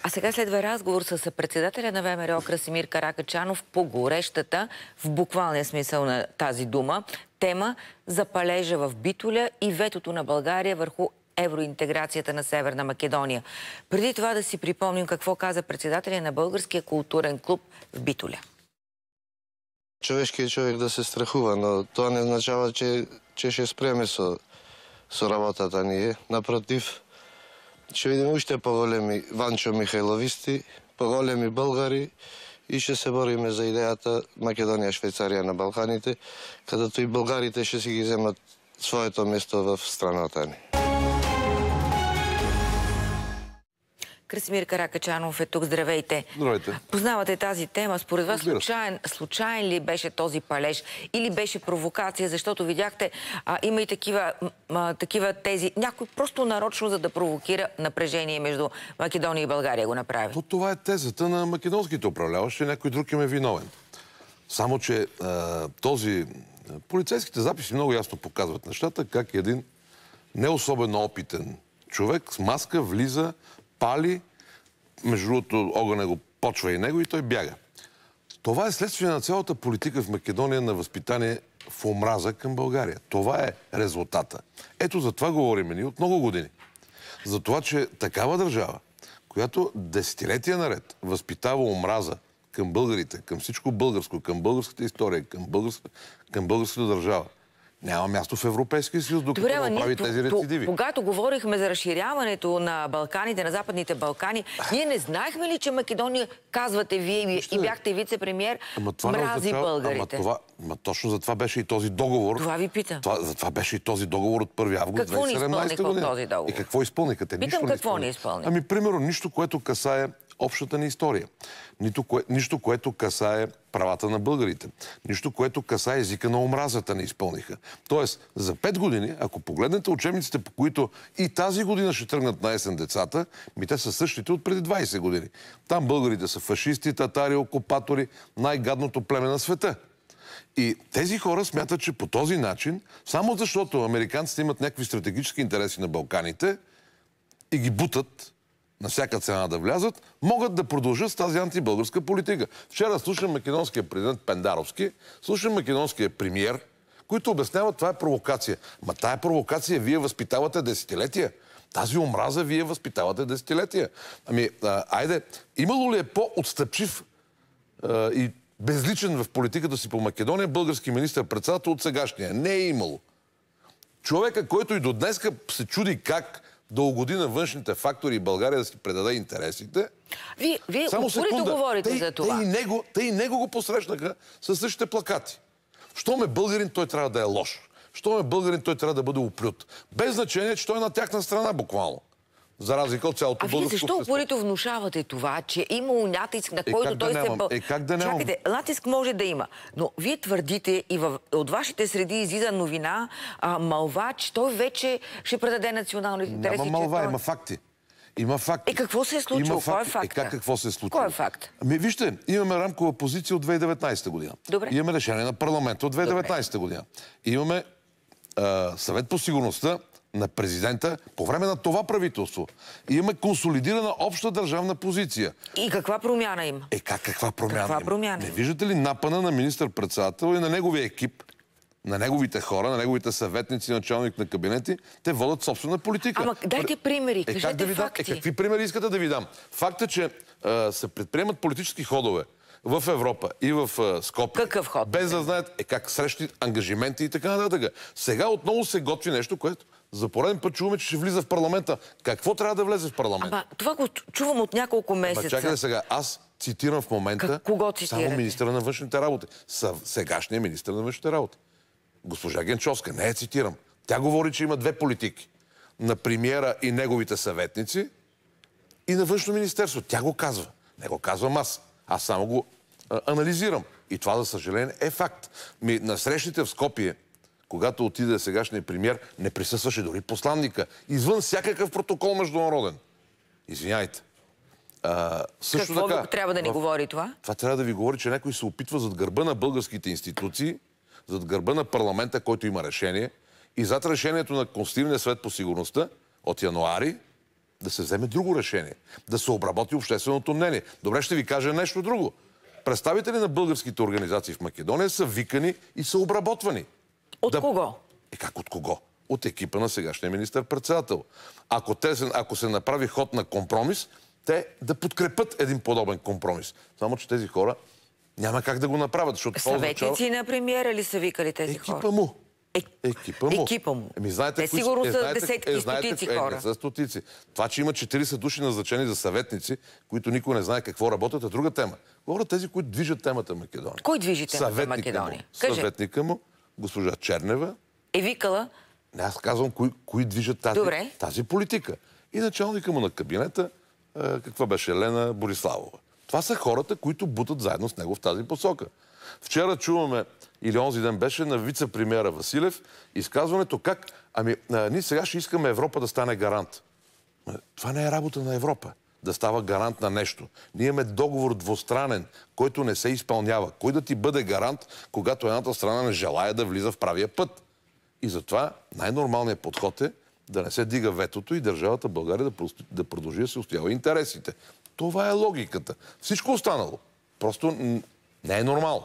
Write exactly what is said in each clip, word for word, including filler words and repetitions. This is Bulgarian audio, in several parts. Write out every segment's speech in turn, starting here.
А сега следва разговор с съпредседателя на ВМРО Красимир Каракачанов по горещата, в буквалния смисъл на тази дума, тема за палежа в Битоля и ветото на България върху евроинтеграцията на Северна Македония. Преди това да си припомним какво каза председателя на Българския културен клуб в Битоля. Човешки е човек да се страхува, но това не означава, че, че ще спреме со, со работата ние. Напротив, ще видим още по-големи Ванчо Михайловисти, по-големи българи и ще се бориме за идеята Македония, Швейцария на Балканите, където и българите ще си ги вземат своето место в страната ни. Красимир Каракачанов е тук. Здравейте. Здравейте. Познавате тази тема. Според вас случайен, случайен ли беше този палеж или беше провокация? Защото видяхте, а, има и такива, а, такива тези. Някой просто нарочно, за да провокира напрежение между Македония и България го направи. То, това е тезата на македонските управляващи. Някой друг им е виновен. Само, че а, този... Полицейските записи много ясно показват нещата, как един не особено опитен човек с маска влиза, пали, между другото огъня го почва и него и той бяга. Това е следствие на цялата политика в Македония на възпитание в омраза към България. Това е резултата. Ето за това говорим ние от много години. За това, че такава държава, която десетилетия наред възпитава омраза към българите, към всичко българско, към българската история, към българската, към българската държава, няма място в Европейския съюз, докато Добре, да прави тези рецидиви. Когато говорихме за разширяването на Балканите, на Западните Балкани, ние не знаехме ли, че Македония, казвате вие и, и бяхте вице-премиер, мрази българите? Ама, това, ама точно за това беше и този договор. Това ви питам. Това, за това беше и този договор от първи август две хиляди и седемнадесета година. Този договор? И какво изпълниха? Те питам нищо какво не не изпълниха. Ами, примерно, нищо, което касае общата ни история. Нито, кое, нищо, което касае правата на българите. Нищо, което касае езика на омразата, не изпълниха. Тоест, за пет години, ако погледнете учебниците, по които и тази година ще тръгнат на есен децата, ми те са същите от преди двадесет години. Там българите са фашисти, татари, окупатори, най-гадното племе на света. И тези хора смятат, че по този начин, само защото американците имат някакви стратегически интереси на Балканите и ги бутат на всяка цена да влязат, могат да продължат с тази антибългарска политика. Вчера слушам македонския президент Пендаровски, слушам македонския премиер, които обясняват, това е провокация. Ма тая провокация вие възпитавате десетилетия. Тази омраза вие възпитавате десетилетия. Ами, а, айде, имало ли е по-отстъпчив а, и безличен в политиката си по Македония български министър-председател от сегашния? Не е имало. Човека, който и до днеска се чуди как да угоди на външните фактори и България да си предаде интересите. Вие, вие упорито говорите те, за това. Те и, него, те и него го посрещнаха със същите плакати. Щом е българин, той трябва да е лош. Щом е българин, той трябва да бъде оплют. Без значение, че той е на тяхна страна буквално. За разлика от цялото българско общество. А вие защо упорито внушавате това, че е имало натиск, на който е, той да се... Бъл... Е, как да нямам? Чакайте, натиск може да има, но вие твърдите и в... от вашите среди излиза новина, а, мълва, че той вече ще предаде националните интереси. Няма мълва, той... има факти. Има факти. Е, какво се е случило? Кой е факт? Е, как какво се е случило? Кой е факт? Ами, вижте, имаме рамкова позиция от две хиляди и деветнадесета година. Добре. Имаме решение на парламента от две хиляди и деветнадесета година. Имаме а, съвет по сигурността на президента по време на това правителство. И имаме консолидирана обща държавна позиция. И каква промяна има? Е, как каква промяна каква има? Промяна? Не виждате ли напъна на министър-председател и на неговия екип, на неговите хора, на неговите съветници, началник на кабинети, те водят собствена политика. Ама дайте примери, е, кажете да ви факти. Дам? Е, какви примери искате да ви дам? Факт е, че а, се предприемат политически ходове в Европа и в а, Скопие. Какъв ход? Без да знаят е, как срещи ангажименти и така нататък. Сега отново се готви нещо, което за пореден път чуваме, че ще влиза в парламента. Какво трябва да влезе в парламента? Ама това го чувам от няколко месеца. Ама чакайте сега, аз цитирам в момента как, кого цитирате? Само министъра на външните работи. Сегашния министър на външните работи. Госпожа Генчовска, не я цитирам. Тя говори, че има две политики. На премиера и неговите съветници и на външно министерство. Тя го казва. Не го казвам аз. Аз само го а, анализирам. И това, за съжаление, е факт. Ми, на срещите в Скопие, когато отиде сегашния премиер, не присъстваше дори посланника. Извън всякакъв протокол международен. Извиняйте. А, също Какво така, трябва да ни в... говори това? Това трябва да ви говори, че някой се опитва зад гърба на българските институции, зад гърба на парламента, който има решение, и зад решението на Конституционния съвет по сигурността от януари, да се вземе друго решение, да се обработи общественото мнение. Добре, ще ви кажа нещо друго. Представители на българските организации в Македония са викани и са обработвани. От да... кого? Е, как от кого? От екипа на сегашния министър-председател. Ако, те, ако се направи ход на компромис, те да подкрепят един подобен компромис. Само че тези хора няма как да го направят. Съветници означава... на премиера ли са викали тези екипа хора? Му. Е... Екипа му. Екипа му. Еми, знаете, те сигурно е, са знаете, десетки, е, знаете, стотици е, хора. Не са стотици. Това, че има четирийсет души назначени за съветници, които никой не знае какво работят, е друга тема. Говоря тези, които движат темата Македония. Кой движи темата Съветника Македония? Му. Съветника му, госпожа Чернева. Е викала? Не, аз казвам, кои, кои движат тази, тази политика. И началника му на кабинета, е, каква беше, Лена Бориславова. Това са хората, които бутат заедно с него в тази посока. Вчера чуваме, или онзи ден беше, на вице-премиера Василев, изказването как, ами, а, ние сега ще искаме Европа да стане гарант. Това не е работа на Европа, да става гарант на нещо. Ние имаме договор двустранен, който не се изпълнява. Кой да ти бъде гарант, когато едната страна не желая да влиза в правия път? И затова най-нормалният подход е да не се дига ветото и държавата България да, да продължи да се устоява интересите. Това е логиката. Всичко останало просто не е нормално.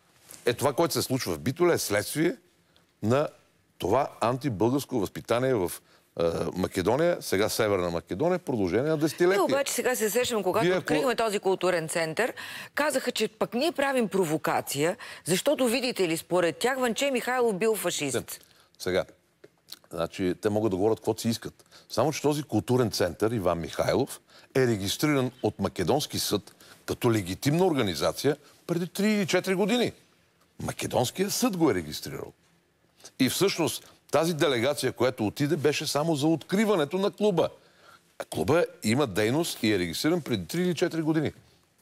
Е, това, което се случва в Битоля, е следствие на това антибългарско възпитание в е, Македония, сега Северна Македония, в продължение на десетилетия. И обаче сега се сещам, когато Вие, открихме този културен център, казаха, че пък ние правим провокация, защото, видите ли, според тях Ванче Михайлов бил фашист. Сега, значи, те могат да говорят каквото си искат. Само, че този културен център, Иван Михайлов, е регистриран от Македонски съд като легитимна организация преди три или четири години. Македонския съд го е регистрирал. И всъщност тази делегация, която отиде, беше само за откриването на клуба. А клуба има дейност и е регистриран преди три или четири години.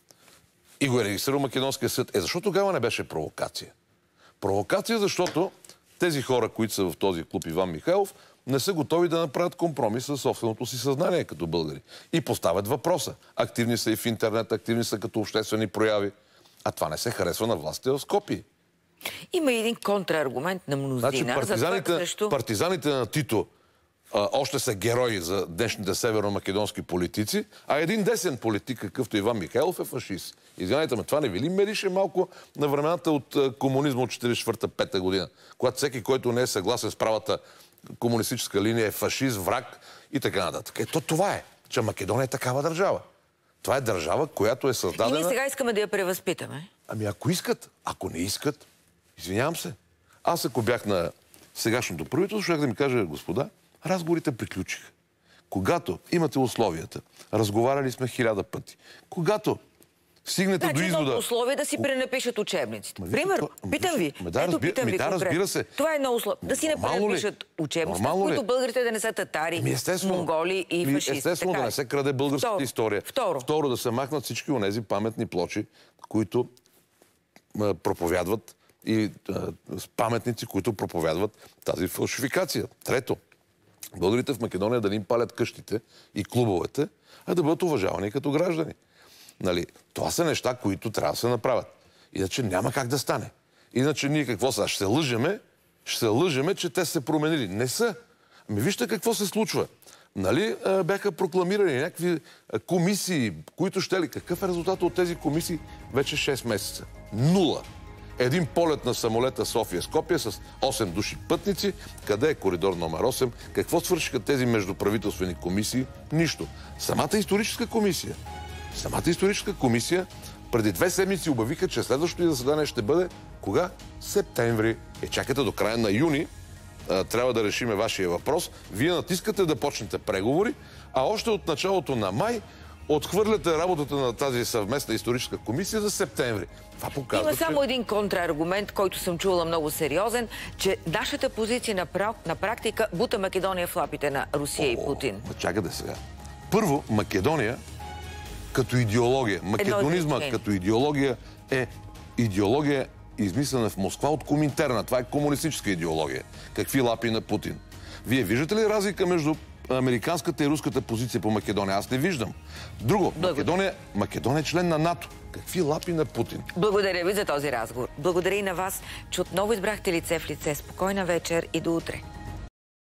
И го е регистрирал Македонския съд. Е, защо тогава не беше провокация? Провокация, защото тези хора, които са в този клуб Иван Михайлов, не са готови да направят компромис със собственото си съзнание като българи. И поставят въпроса. Активни са и в интернет, активни са като обществени прояви. А това не се харесва на властите в Скопие. Има един контраргумент на мнозина. Значи, партизаните, срещу... партизаните на Тито а, още са герои за днешните северно-македонски политици, а един десен политик, какъвто Иван Михайлов, е фашист. Извинявайте ме, това не ви ли мерише малко на времената от а, комунизма от четиридесет и четвърта пета година, когато всеки, който не е съгласен с правата комунистическа линия, е фашист, враг и така нататък. Ето това е, че Македония е такава държава. Това е държава, която е създадена... И ние сега искаме да я превъзпитаме. Ами ако искат, ако не искат, извинявам се. Аз ако бях на сегашното правителство, щях да ми кажа, господа, разговорите приключиха. Когато имате условията, разговаряли сме хиляда пъти. Когато стигнете значи, до извода... Значи условие да си пренапишат учебниците. Ма, Примерно, ами, питам ви. Ами, да, Ето, разби... питам ами, ви да, разбира се. Това е едно условие. Да си не пренапишат учебниците, в които българите да не са татари, ами, монголи и ами, фашисти. Естествено, да не се краде българската Второ. история. Второ. Второ, да се махнат всички онези паметни плочи, които а, проповядват и а, паметници, които проповядват тази фалшификация. Трето, българите в Македония да не им палят къщите и клубовете, а да бъдат уважавани като граждани. Нали? Това са неща, които трябва да се направят. Иначе няма как да стане. Иначе ние какво са? Ще се лъжеме, ще се лъжеме, че те са се променили. Не са. Ами вижте какво се случва. Нали, бяха прокламирани някакви комисии, които ще ли. Какъв е резултат от тези комисии? Вече шест месеца. Нула. Един полет на самолета София-Скопие с осем души пътници. Къде е коридор номер осем? Какво свършиха тези междуправителствени комисии? Нищо. Самата историческа комисия. Самата историческа комисия преди две седмици обявиха, че следващото заседание ще бъде кога? Септември. Е, чакате до края на юни. А, трябва да решиме вашия въпрос. Вие натискате да почнете преговори, а още от началото на май отхвърляте работата на тази съвместна историческа комисия за септември. Това показва, Има само че... един контраргумент, който съм чула много сериозен, че нашата позиция на, прав... на практика бута Македония в лапите на Русия О, и Путин. Чакайте сега. Първо, Македония като идеология, македонизма като идеология е идеология измислена в Москва от Коминтерна. Това е комунистическа идеология. Какви лапи на Путин. Вие виждате ли разлика между американската и руската позиция по Македония? Аз не виждам. Друго, Македония, Македония е член на НАТО. Какви лапи на Путин? Благодаря ви за този разговор. Благодаря и на вас, че отново избрахте лице в лице. Спокойна вечер и до утре.